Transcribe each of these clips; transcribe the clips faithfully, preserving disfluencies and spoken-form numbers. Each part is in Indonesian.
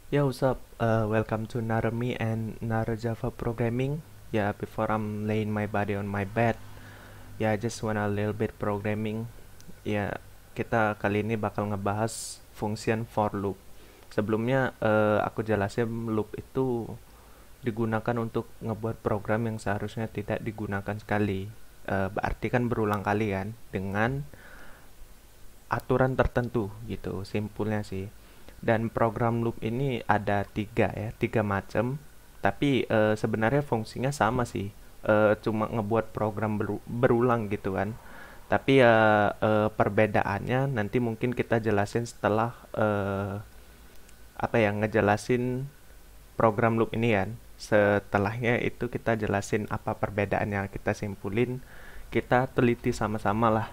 Yeah, what's up? Uh, welcome to Narami and Nara Java Programming. Yeah, before I'm laying my body on my bed, yeah, I just want a little bit programming. Ya, kita kali ini bakal ngebahas function for loop. Sebelumnya eh, aku jelasin loop itu digunakan untuk ngebuat program yang seharusnya tidak digunakan sekali. Eh, berarti kan berulang kali kan dengan aturan tertentu gitu, simpulnya sih. Dan program loop ini ada tiga ya, tiga macam. Tapi eh, sebenarnya fungsinya sama sih. Eh, cuma ngebuat program beru- berulang gitu kan. Tapi ya eh, perbedaannya nanti mungkin kita jelasin setelah eh, apa ya ngejelasin program loop ini kan. Setelahnya itu kita jelasin apa perbedaannya, kita simpulin, kita teliti sama-sama lah.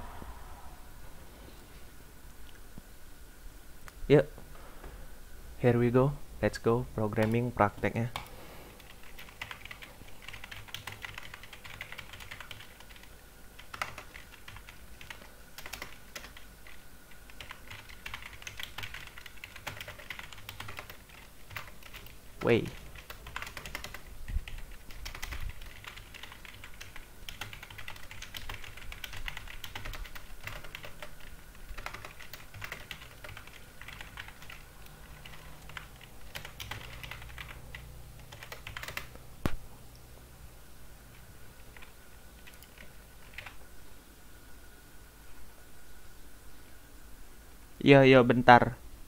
Yuk, here we go. Let's go programming prakteknya. Wait. Yo yo bentar.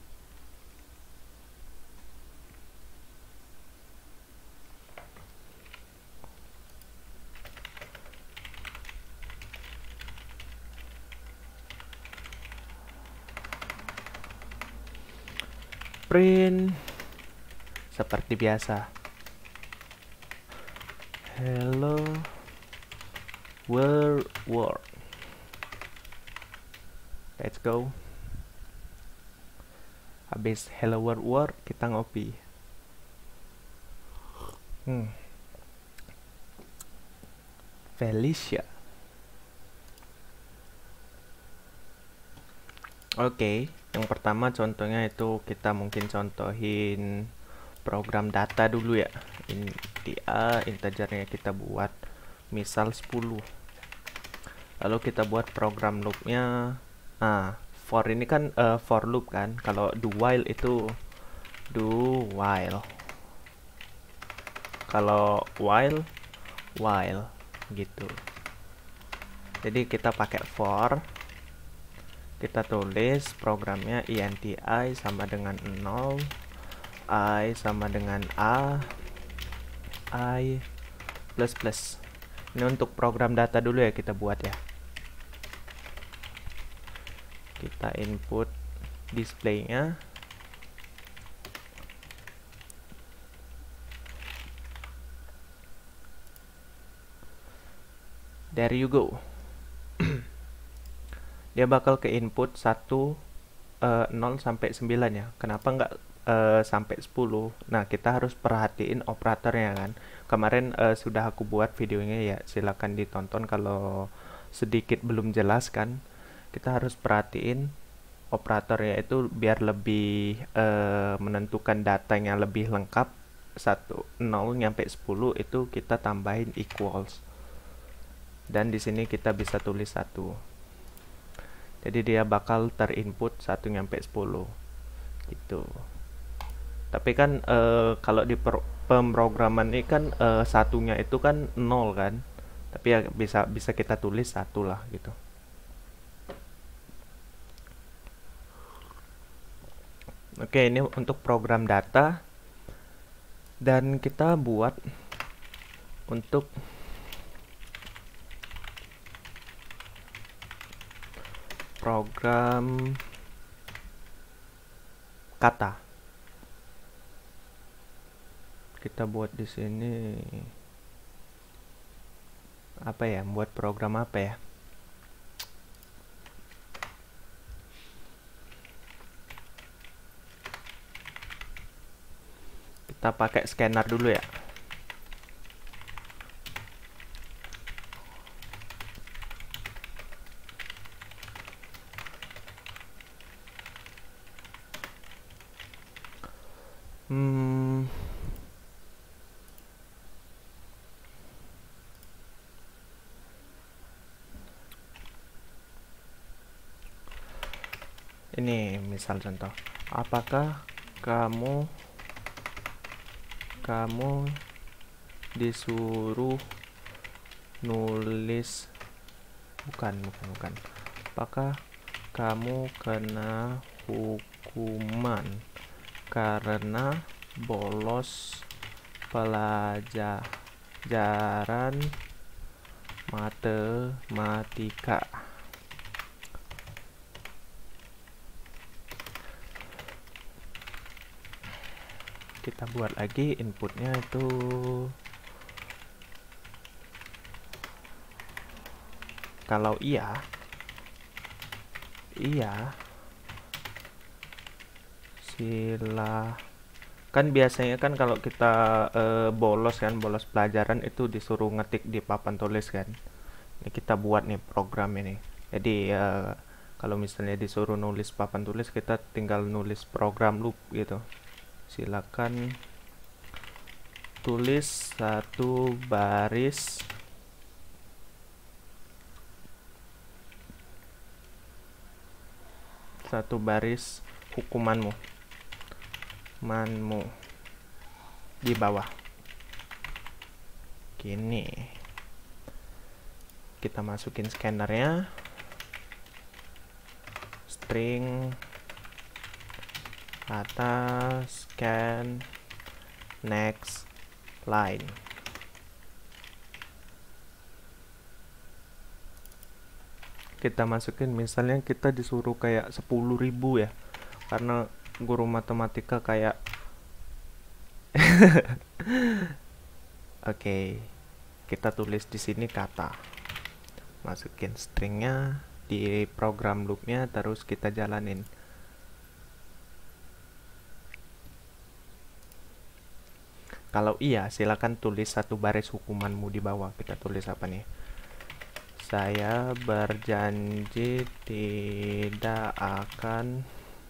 Print seperti biasa. Hello world world. Let's go. Habis hello world world kita ngopi. Hmm. Felicia. Oke, okay. Yang pertama contohnya itu kita mungkin contohin program data dulu ya. Ini dia integernya kita buat misal sepuluh. Lalu kita buat program loopnya. Nah, for ini kan uh, for loop kan. Kalau do while itu do while. Kalau while while gitu. Jadi kita pakai for, kita tulis programnya inti I sama dengan nol, I sama dengan A, I plus plus. Ini untuk program data dulu ya kita buat ya. Kita input displaynya. There you go. Dia bakal ke input satu, uh, nol sampai sembilan ya. Kenapa nggak uh, sampai sepuluh? Nah, kita harus perhatiin operatornya kan. Kemarin uh, sudah aku buat videonya ya, silakan ditonton kalau sedikit belum jelas kan. Kita harus perhatiin operatornya itu biar lebih uh, menentukan datanya lebih lengkap. Satu nol nyampe sepuluh itu kita tambahin equals. Dan di sini kita bisa tulis satu. Jadi dia bakal terinput satu nyampe sepuluh gitu. Tapi kan e, kalau di pemrograman ini kan e, satunya itu kan nol kan. Tapi ya bisa bisa kita tulis satu lah gitu. Oke, ini untuk program data. Dan kita buat untuk program kata. Kita buat di sini apa ya? Buat program apa ya? Kita pakai scanner dulu ya. Hmm, ini misal contoh. Apakah kamu kamu disuruh nulis bukan bukan bukan. Apakah kamu kena hukuman karena bolos pelajaran matematika? Kita buat lagi inputnya itu kalau iya iya sila kan biasanya kan kalau kita eh, bolos kan bolos pelajaran itu disuruh ngetik di papan tulis kan. Ini kita buat nih program ini. Jadi eh, kalau misalnya disuruh nulis papan tulis kita tinggal nulis program loop gitu. Silakan tulis satu baris satu baris hukumanmu manmu di bawah. Gini kita masukin scannernya, string atas scan next line. Kita masukin misalnya kita disuruh kayak sepuluh ribu ya, karena guru matematika kayak oke, kita tulis di sini kata, masukin stringnya di program loopnya, terus kita jalanin. Kalau iya, silakan tulis satu baris hukumanmu di bawah. Kita tulis apa nih? Saya berjanji tidak akan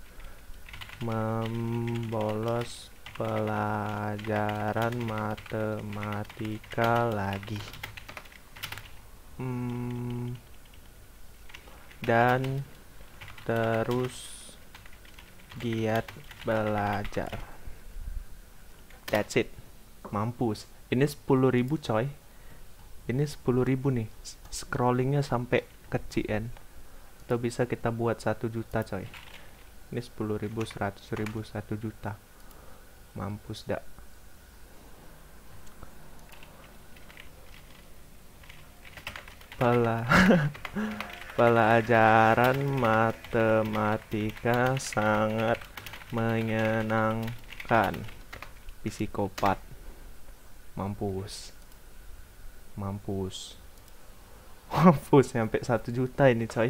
membolos pelajaran matematika lagi. Hmm, dan terus giat belajar. That's it. Mampus. Ini sepuluh ribu coy. Ini sepuluh ribu nih. Scrollingnya sampai kecil kan. Atau bisa kita buat satu juta coy. Ini sepuluh ribu, seratus ribu, satu juta. Mampus dak. Pela Pelajaran matematika sangat menyenangkan. Psikopat. Mampus. Mampus. Mampus sampai satu juta ini coy.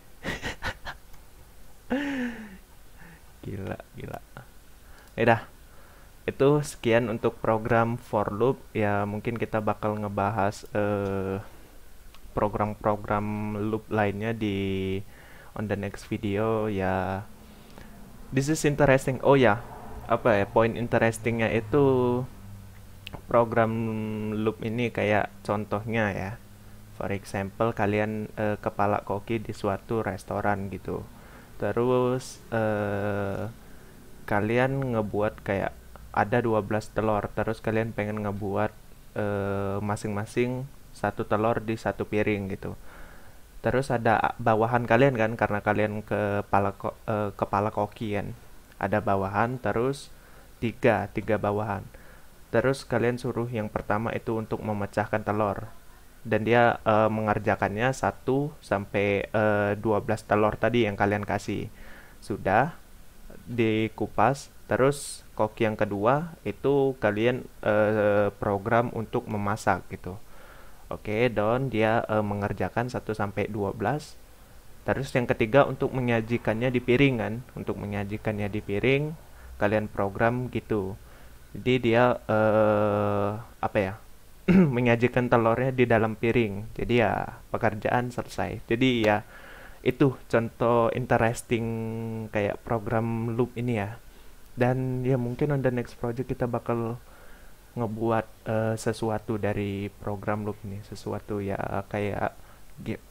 Gila, gila. Ya dah. Itu sekian untuk program for loop. Ya mungkin kita bakal ngebahas eh, program-program loop lainnya di on the next video ya. This is interesting. Oh ya, apa ya, point interestingnya itu program loop ini kayak contohnya ya. For example, kalian eh, kepala koki di suatu restoran gitu. Terus eh, kalian ngebuat kayak ada dua belas telur, terus kalian pengen ngebuat eh, masing-masing satu telur di satu piring gitu. Terus ada bawahan kalian kan, karena kalian kepala ko, eh, kepala koki kan. Ada bawahan, terus tiga tiga bawahan. Terus kalian suruh yang pertama itu untuk memecahkan telur, dan dia e, mengerjakannya satu sampai e, dua belas telur tadi yang kalian kasih. Sudah dikupas, terus koki yang kedua itu kalian e, program untuk memasak gitu. Oke, don dia e, mengerjakan satu sampai dua belas. Terus yang ketiga untuk menyajikannya di piring kan. Untuk menyajikannya di piring kalian program gitu. Jadi dia eh, apa ya, menyajikan telurnya di dalam piring. Jadi ya pekerjaan selesai. Jadi ya itu contoh interesting kayak program loop ini ya. Dan ya mungkin on the next project kita bakal ngebuat eh, sesuatu dari program loop ini, sesuatu ya kayak game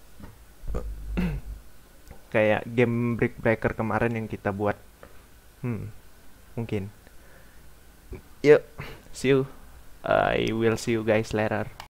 kayak game Brick Breaker kemarin yang kita buat. Hmm, mungkin. Yuk, see you. I will see you guys later.